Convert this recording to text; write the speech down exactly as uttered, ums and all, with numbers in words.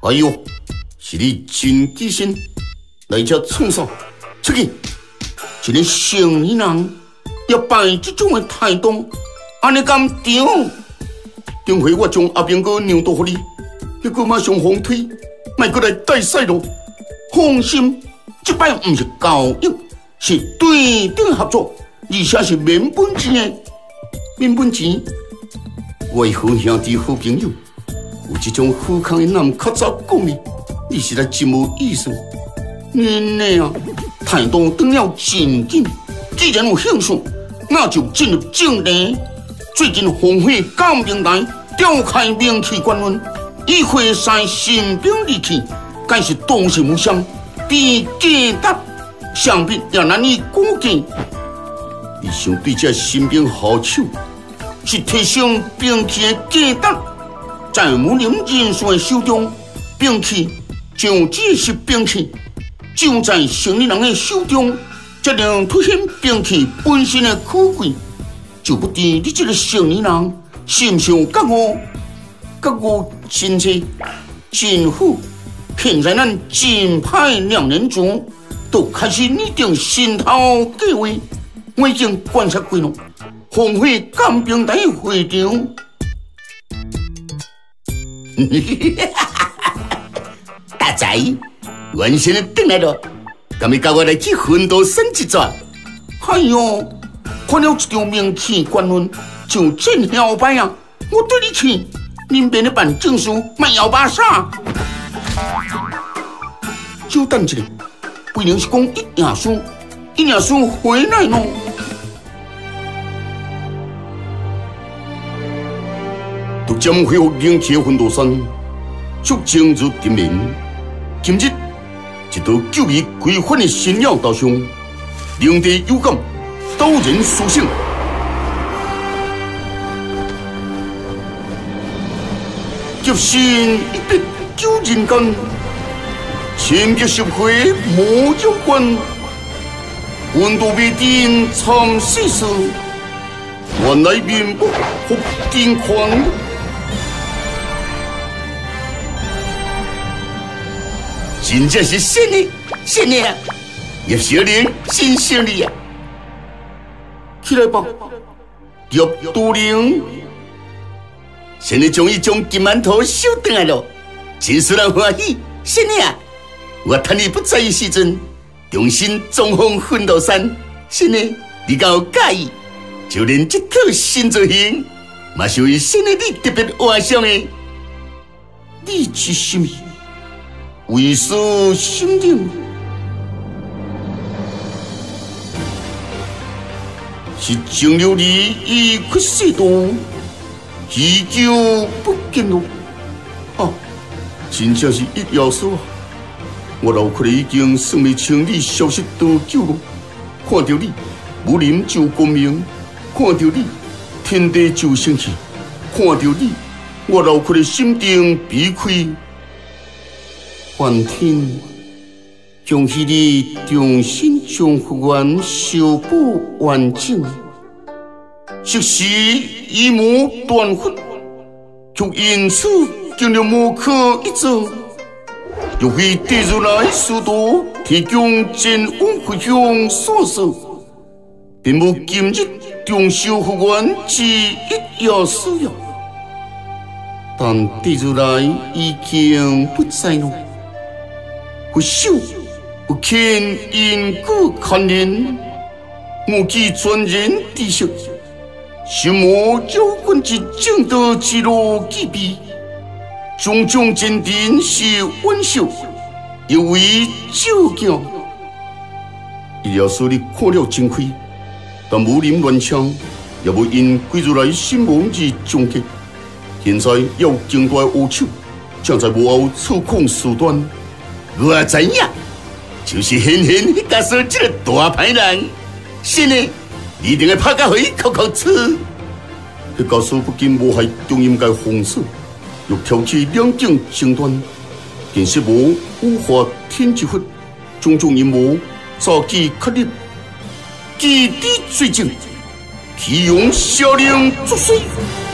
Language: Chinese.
哎呦，是你真机心，来这创啥？出去！一个成年人要摆这种的态度，安尼敢对？顶回我将阿兵哥让渡给你，结果马上放推，莫过来带赛咯。放心，这摆不是交易，是对等合作，而且是免本钱的。免本钱，我的好兄弟、好朋友，有这种好康的人较早讲呢，你实在真无意思。你呢啊，态度转了真紧，既然有兴趣，那就进入正题。最近红会港平台召开名气官论，以会赛新兵利器，该是东西无相，比价值相比也难以估计。你想对这新兵好手，是提升兵器的价值，在武林人士的手中，兵器就只是兵器；就在成年人的手中，才能凸显兵器本身的可贵。就不知你这个成年人是不是有觉悟、觉悟亲切、政府现在咱正派两年族都开始拟定新套计划，我已经观察过了。红会港平台会场，大仔，原先的回来了，敢要跟我来去奋斗升一转？哎呦！看了一场名气官论，就真摇摆啊！我对你去，恁边咧办证书，卖摇摆啥？就等一下，不能是讲一赢输，一赢输回来咯。都将恢复名气的奋斗山，足情如敌人。今日一道救义规范的新药道上，领地有感。刀人属性，极限一笔救人间，千劫十回莫有关。温度未定参世事，原来面目福定狂。真正是新的，新的啊！叶小玲，新小丽啊！起来吧，入都灵。现在终于将金馒头收回来了，真使人欢喜。是呢啊，我趁你不在的时阵，重新装潢奋斗山。是呢，你敢有介意？就连这套新造型，嘛是为新的你特别画上的。你是什么？为所心定。是情流里已缺世道，祈求不见路。啊，真正是一要素啊！我脑壳里已经算不清你消失多久了。看到你，武林就光明；看到你，天地就生气；看到你，我脑壳的心定悲开。梵天。将迄日重新将复原修补完整，即时以无断魂，却因此经历无可一责。若非地如来师道提供真稳回向所示，并无今日重修复原之一要需要。但地如来已经不在了，回首。有牵因果牵连，无记专人知识，心魔妖棍之正道之路记笔，种种坚定是温秀，又为照教。医疗所你看了真开，但武林乱枪也无因归如来心魔而终结。现在要更大恶手，将在幕后操控手段，我知影。就是显显迄家说这个大牌人，是呢，你一定要拍到互伊哭哭出。迄家说不仅无害中阴界风水，又挑起两境争端，更是无污化天之法，种种阴谋早期确立，基地罪证，启用小令作祟。